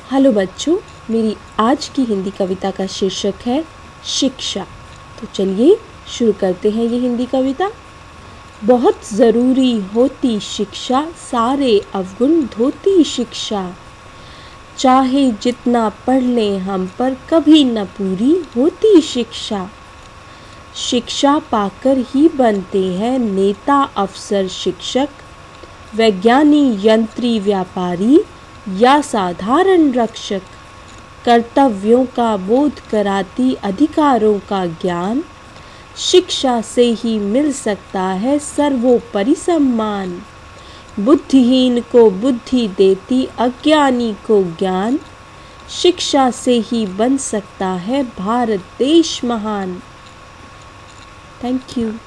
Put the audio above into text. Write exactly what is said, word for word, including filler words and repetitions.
Hello बच्चों, मेरी आज की हिंदी कविता का शीर्षक है शिक्षा। तो चलिए शुरू करते हैं ये हिंदी कविता। बहुत ज़रूरी होती शिक्षा, सारे अवगुण धोती शिक्षा। चाहे जितना पढ़ लें हम पर कभी न पूरी होती शिक्षा। शिक्षा पाकर ही बनते हैं नेता, अफसर, शिक्षक, वैज्ञानी, यंत्री, व्यापारी या साधारण रक्षक। कर्तव्यों का बोध कराती अधिकारों का ज्ञान, शिक्षा से ही मिल सकता है सर्वोपरि सम्मान। बुद्धिहीन को बुद्धि देती, अज्ञानी को ज्ञान, शिक्षा से ही बन सकता है भारत देश महान। Thank you.